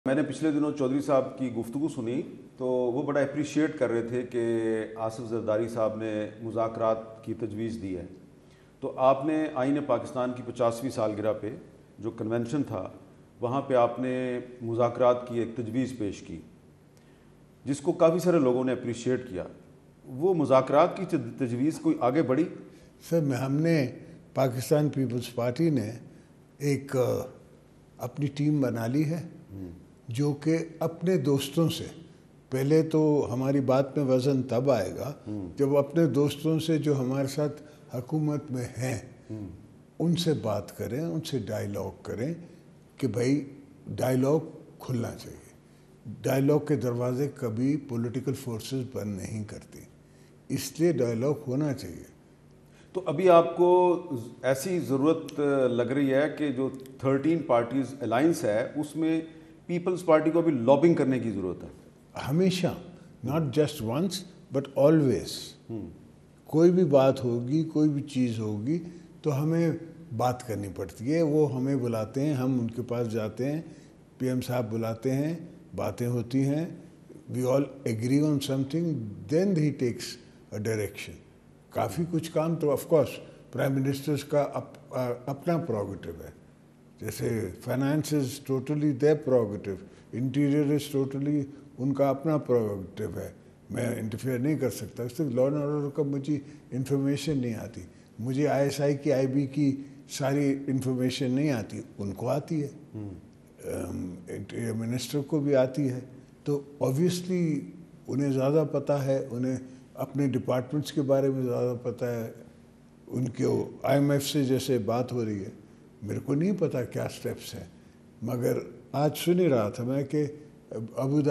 میں نے پچھلے دنوں چودھری صاحب کی گفتگو سنی تو وہ بڑا اپریشیٹ کر رہے تھے کہ آصف زرداری صاحب نے مذاکرات کی تجویز دی ہے. تو آپ نے آئین پاکستان کی 50ویں سالگرہ پہ جو کنونشن تھا وہاں پہ آپ نے مذاکرات کی ایک تجویز پیش کی جس کو کافی سارے لوگوں نے اپریشیٹ کیا. وہ مذاکرات کی تجویز کوئی آگے بڑھی؟ سر ہم نے پاکستان پیپلز پارٹی نے ایک اپنی ٹیم بنا لی ہے جو کہ اپنے دوستوں سے، پہلے تو ہماری بات میں وزن تب آئے گا جب اپنے دوستوں سے جو ہمارے ساتھ حکومت میں ہیں ان سے بات کریں، ان سے ڈائیلاگ کریں کہ بھائی ڈائیلاگ کھلنا چاہیے. ڈائیلاگ کے دروازے کبھی پولیٹیکل فورسز بند نہیں کرتی، اس لیے ڈائیلاگ ہونا چاہیے. تو ابھی آپ کو ایسی ضرورت لگ رہی ہے کہ جو 13 پارٹیز الائنس ہے اس میں پیپلز پارٹی کو ابھی لابنگ کرنے کی ضرورت ہے؟ ہمیشہ، not just once but always. کوئی بھی بات ہوگی، کوئی بھی چیز ہوگی تو ہمیں بات کرنی پڑتی ہے. وہ ہمیں بلاتے ہیں، ہم ان کے پاس جاتے ہیں، پی ایم صاحب بلاتے ہیں، باتیں ہوتی ہیں، we all agree on something, then he takes a direction. کافی کچھ کام تو آف کورس پرائم منسٹرز کا اپنا پروگیٹو ہے. جیسے finance is totally their prerogative, interior is totally ان کا اپنا پروگیٹو ہے. میں انٹرفیئر نہیں کر سکتا. صرف لا اینڈ آرڈر کا مجھے انفارمیشن نہیں آتی، مجھے آئی ایس آئی کی، آئی بی کی ساری انفارمیشن نہیں آتی، ان کو آتی ہے، انٹیریئر منسٹر کو بھی آتی ہے. تو اوبویسلی انہیں زیادہ پتہ ہے، انہیں اپنے ڈپارٹمنٹس کے بارے میں زیادہ پتہ ہے. ان کے آئی ایم ایف سے جیسے بات ہو رہی ہے، میرے کو نہیں پتہ کیا سٹیپس ہیں، مگر آج سن ہی رہا تھا میں کہ ابو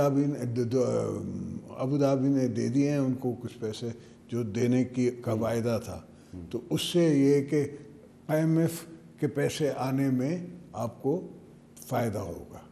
دھابی نے دے دیے ہیں ان کو کچھ پیسے جو دینے کا وعدہ تھا. تو اس سے یہ کہ آئی ایم ایف کے پیسے آنے میں آپ کو فائدہ ہوگا.